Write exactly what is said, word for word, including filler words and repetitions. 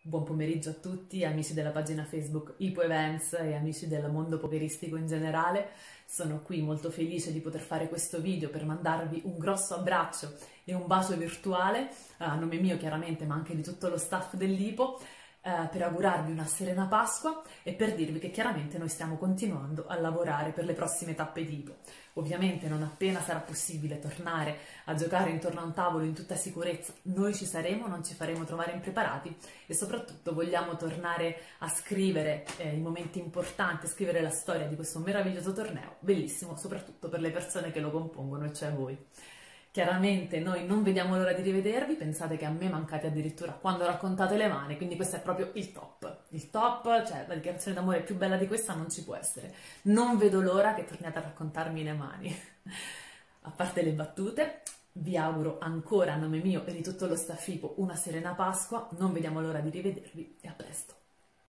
Buon pomeriggio a tutti, amici della pagina Facebook Ipo Events e amici del mondo pokeristico in generale. Sono qui molto felice di poter fare questo video per mandarvi un grosso abbraccio e un bacio virtuale, a nome mio chiaramente, ma anche di tutto lo staff dell'Ipo, eh, per augurarvi una serena Pasqua e per dirvi che chiaramente noi stiamo continuando a lavorare per le prossime tappe di Ipo. Ovviamente non appena sarà possibile tornare a giocare intorno a un tavolo in tutta sicurezza, noi ci saremo, non ci faremo trovare impreparati e soprattutto vogliamo tornare a scrivere eh, i momenti importanti, scrivere la storia di questo meraviglioso torneo, bellissimo soprattutto per le persone che lo compongono, e cioè voi. Chiaramente noi non vediamo l'ora di rivedervi, pensate che a me mancate addirittura quando raccontate le mani, quindi questo è proprio il top. Il top, cioè la dichiarazione d'amore più bella di questa non ci può essere. Non vedo l'ora che torniate a raccontarmi le mani. A parte le battute, vi auguro ancora a nome mio e di tutto lo staff Ipo una serena Pasqua, non vediamo l'ora di rivedervi e a presto.